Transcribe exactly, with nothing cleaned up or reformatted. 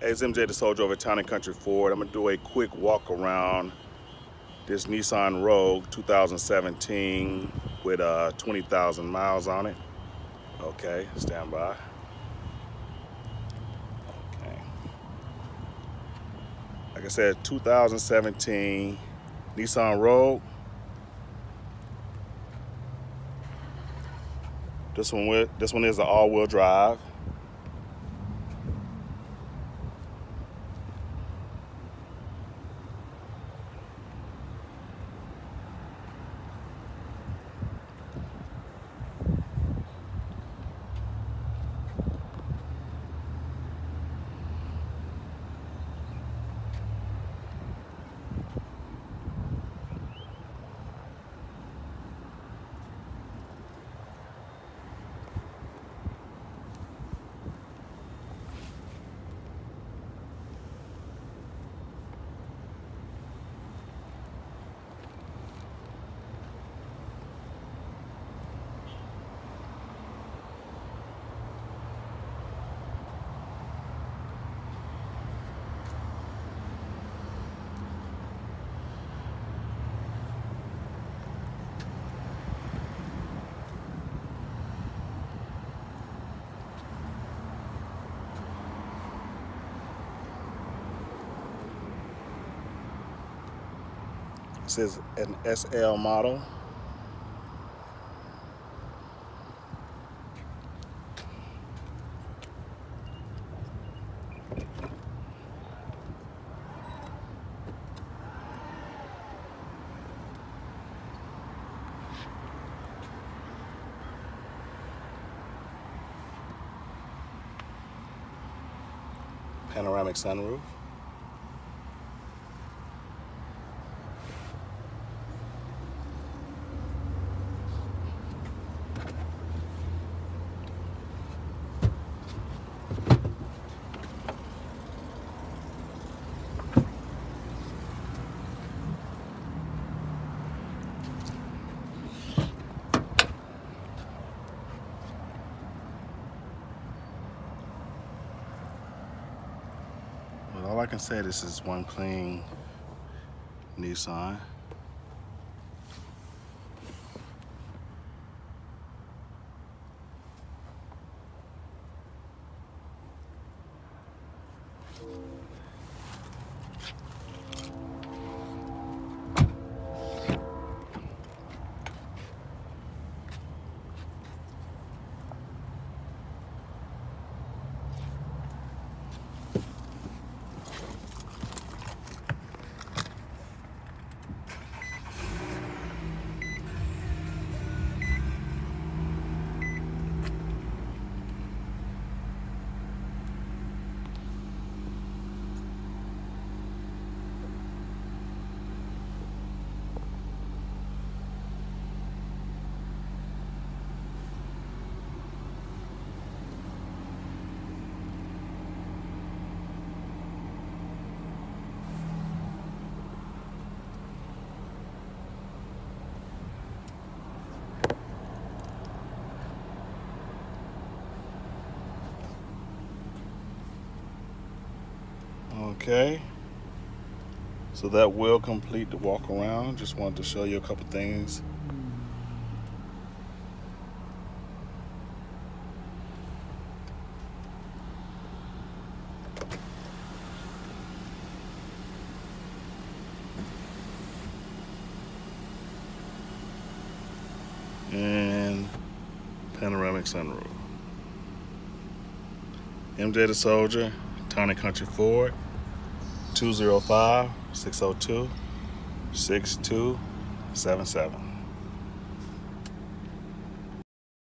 Hey, it's M J the Soldier over at Town and Country Ford. I'm gonna do a quick walk around this Nissan Rogue two thousand seventeen with uh, twenty thousand miles on it. Okay, stand by. Okay. Like I said, two thousand seventeen Nissan Rogue. This one with this one is an all-wheel drive. This is an S L model. Panoramic sunroof. But all I can say, this is one clean Nissan. Okay, so that will complete the walk around. Just wanted to show you a couple things. And panoramic sunroof. M J the Soldier, Town and Country Ford. two zero five, six zero two, six two seven seven.